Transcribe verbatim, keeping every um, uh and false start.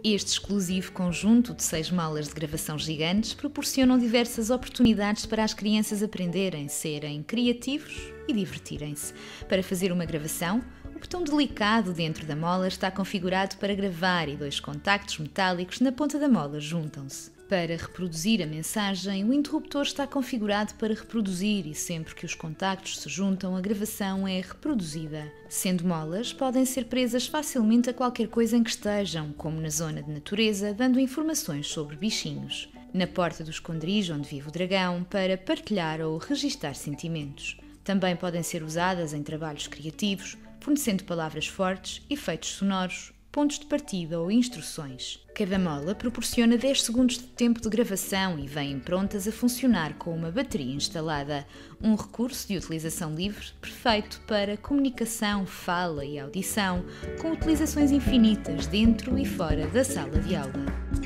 Este exclusivo conjunto de seis molas de gravação gigantes proporcionam diversas oportunidades para as crianças aprenderem, serem criativos e divertirem-se. Para fazer uma gravação, o botão delicado dentro da mola está configurado para gravar e dois contactos metálicos na ponta da mola juntam-se. Para reproduzir a mensagem, o interruptor está configurado para reproduzir e sempre que os contactos se juntam, a gravação é reproduzida. Sendo molas, podem ser presas facilmente a qualquer coisa em que estejam, como na zona de natureza, dando informações sobre bichinhos. Na porta do esconderijo onde vive o dragão, para partilhar ou registar sentimentos. Também podem ser usadas em trabalhos criativos, fornecendo palavras fortes, efeitos sonoros, pontos de partida ou instruções. Cada mola proporciona dez segundos de tempo de gravação e vêm prontas a funcionar com uma bateria instalada, um recurso de utilização livre perfeito para comunicação, fala e audição, com utilizações infinitas dentro e fora da sala de aula.